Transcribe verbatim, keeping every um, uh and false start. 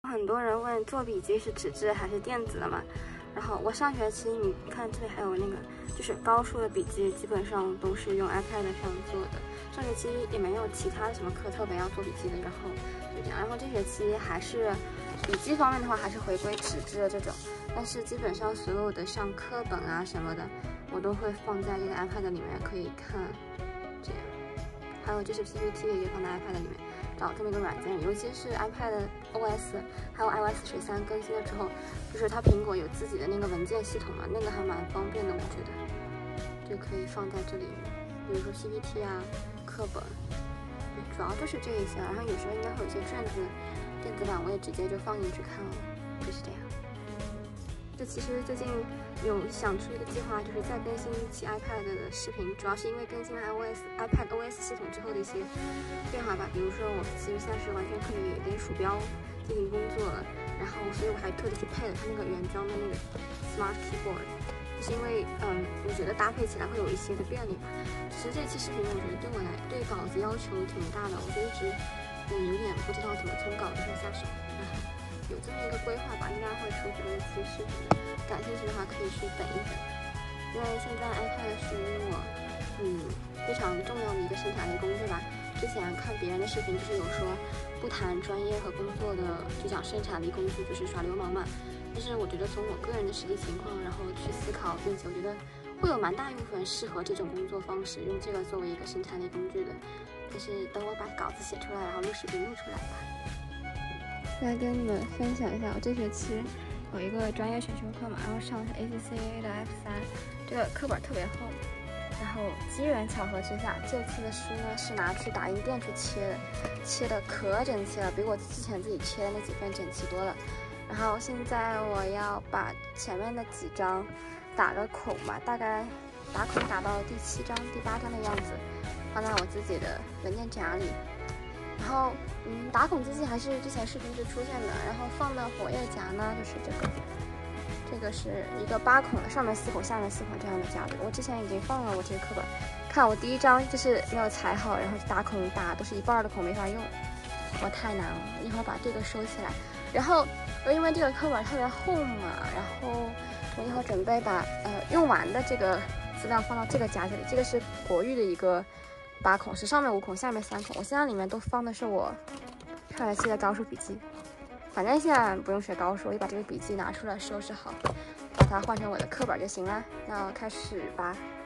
很多人问做笔记是纸质还是电子的嘛？然后我上学期你看这里还有那个，就是高数的笔记基本上都是用 iPad 上做的。上学期也没有其他的什么课特别要做笔记的，然后就这样。然后这学期还是笔记方面的话，还是回归纸质的这种，但是基本上所有的像课本啊什么的，我都会放在这个 iPad 里面可以看，这样。还有就是 P P T 也可以放在 iPad 里面。找这么一个软件，尤其是 iPad O S 还有 iOS 十三更新了之后，就是它苹果有自己的那个文件系统嘛，那个还蛮方便的，我觉得就可以放在这里面，比如说 P P T 啊、课本，对，主要就是这一些。然后有时候应该会有一些卷子、电子版，我也直接就放进去看了，就是这样。就其实最近有想出一个计划，就是再更新一期 iPad 的视频，主要是因为更新了 iOS iPad O S 系统之后的一些变化吧。比如说我其实现在是完全可以连鼠标进行工作了，然后所以我还特地去配了它那个原装的那个 Smart Keyboard， 就是因为嗯，我觉得搭配起来会有一些的便利吧。其实这期视频我觉得对我来对稿子要求挺大的，我就一直嗯有点不知道怎么从稿子上下手。有这么一个规划吧，应该会出这么一期视频。感兴趣的话可以去等一等，因为现在 iPad 属于我嗯非常重要的一个生产力工具吧。之前看别人的视频，就是有说不谈专业和工作的就讲生产力工具，就是耍流氓嘛。但是我觉得从我个人的实际情况，然后去思考，并且我觉得会有蛮大一部分适合这种工作方式，用这个作为一个生产力工具的。就是等我把稿子写出来，然后录视频录出来吧。来跟你们分享一下，我这学期有一个专业选修课嘛，然后上的是 A C C A 的 F 三，这个课本特别厚。然后机缘巧合之下，这次的书呢是拿去打印店去切的，切的可整齐了，比我之前自己切的那几份整齐多了。然后现在我要把前面的几张打个孔嘛，大概打孔打到第七章、第八章的样子，放在我自己的文件夹里。然后，嗯，打孔机器还是之前视频就出现的，然后放的活页夹呢，就是这个，这个是一个八孔的，上面四孔，下面四孔这样的夹子。我之前已经放了我这个课本，看我第一张就是没有裁好，然后打孔打都是一半的孔没法用，我太难了，一会儿把这个收起来。然后我因为这个课本特别厚嘛，然后我一会儿准备把呃用完的这个资料放到这个夹子里，这个是国语的一个。八孔是上面五孔，下面三孔。我现在里面都放的是我上学期的高数笔记，反正现在不用学高数，我就把这个笔记拿出来收拾好，把它换成我的课本就行了。那开始吧。